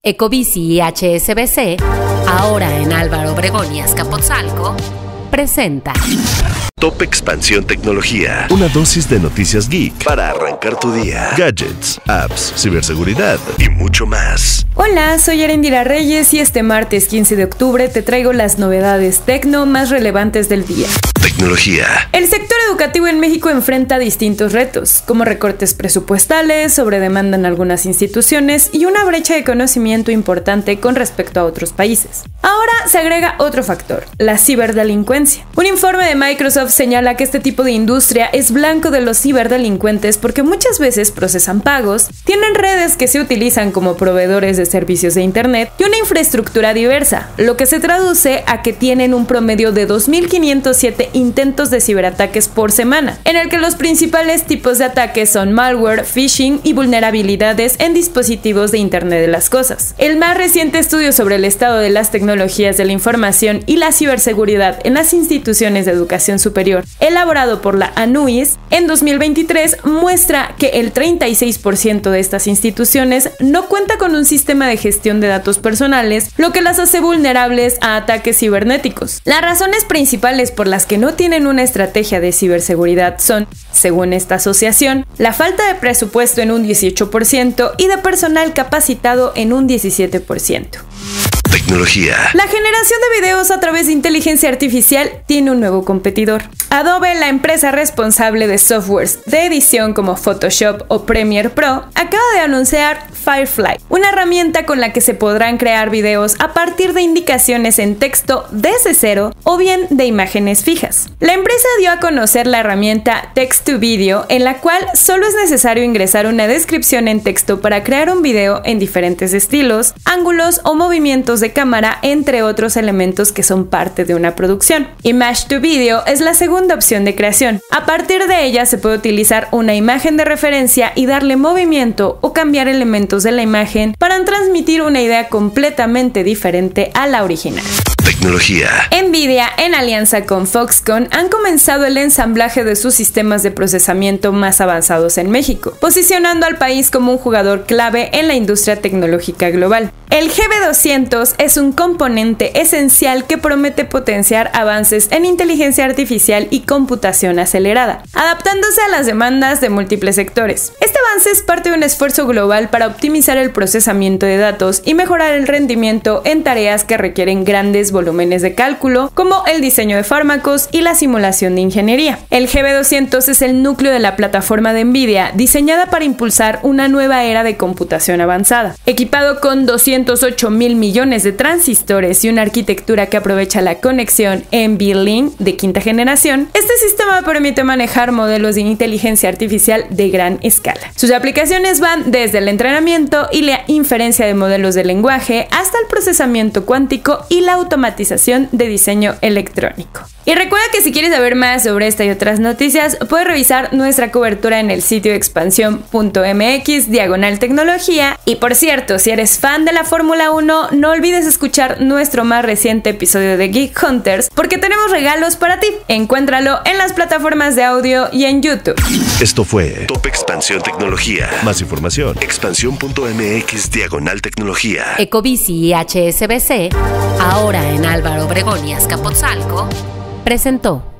Ecobici y HSBC, ahora en Álvaro Obregón y Azcapotzalco, presenta Top Expansión Tecnología. Una dosis de noticias geek para arrancar tu día. Gadgets, apps, ciberseguridad y mucho más. Hola, soy Erendira Reyes y este martes 15 de octubre te traigo las novedades tecno más relevantes del día. Tecnología. El sector educativo en México enfrenta distintos retos, como recortes presupuestales, sobredemanda en algunas instituciones y una brecha de conocimiento importante con respecto a otros países. Ahora se agrega otro factor, la ciberdelincuencia. Un informe de Microsoft señala que este tipo de industria es blanco de los ciberdelincuentes porque muchas veces procesan pagos, tienen redes que se utilizan como proveedores de servicios de internet y una infraestructura diversa, lo que se traduce a que tienen un promedio de 2.507 intentos de ciberataques por semana, en el que los principales tipos de ataques son malware, phishing y vulnerabilidades en dispositivos de Internet de las Cosas. El más reciente estudio sobre el estado de las tecnologías de la información y la ciberseguridad en las instituciones de educación superior, elaborado por la ANUIS, en 2023 muestra que el 36% de estas instituciones no cuenta con un sistema de gestión de datos personales, lo que las hace vulnerables a ataques cibernéticos. Las razones principales por las que no tienen una estrategia de ciberseguridad son, según esta asociación, la falta de presupuesto en un 18% y de personal capacitado en un 17%. Tecnología. La generación de videos a través de inteligencia artificial tiene un nuevo competidor. Adobe, la empresa responsable de softwares de edición como Photoshop o Premiere Pro, acaba de anunciar Firefly, una herramienta con la que se podrán crear videos a partir de indicaciones en texto desde cero o bien de imágenes fijas. La empresa dio a conocer la herramienta Text to Video, en la cual solo es necesario ingresar una descripción en texto para crear un video en diferentes estilos, ángulos o movimientos de cámara, entre otros elementos que son parte de una producción. Image to Video es la segunda opción de creación. A partir de ella se puede utilizar una imagen de referencia y darle movimiento o cambiar elementos de la imagen para transmitir una idea completamente diferente a la original. Tecnología. Nvidia, en alianza con Foxconn, han comenzado el ensamblaje de sus sistemas de procesamiento más avanzados en México, posicionando al país como un jugador clave en la industria tecnológica global. El GB200 es un componente esencial que promete potenciar avances en inteligencia artificial y computación acelerada, adaptándose a las demandas de múltiples sectores. Este avance es parte de un esfuerzo global para optimizar el procesamiento de datos y mejorar el rendimiento en tareas que requieren grandes volúmenes de cálculo, como el diseño de fármacos y la simulación de ingeniería. El GB200 es el núcleo de la plataforma de Nvidia, diseñada para impulsar una nueva era de computación avanzada. Equipado con 208.000 millones de transistores y una arquitectura que aprovecha la conexión NVLink de quinta generación, este sistema permite manejar modelos de inteligencia artificial de gran escala. Sus aplicaciones van desde el entrenamiento y la inferencia de modelos de lenguaje hasta el procesamiento cuántico y la automatización de diseño electrónico. Y recuerda que si quieres saber más sobre esta y otras noticias, puedes revisar nuestra cobertura en el sitio expansión.mx/tecnología. Y por cierto, si eres fan de la Fórmula 1, no olvides escuchar nuestro más reciente episodio de Geek Hunters, porque tenemos regalos para ti. Encuéntralo en las plataformas de audio y en YouTube. Esto fue Top Expansión Tecnología. Más información, expansión.mx/tecnología. Ecobici y HSBC, ahora en Álvaro Obregón y Azcapotzalco, presentó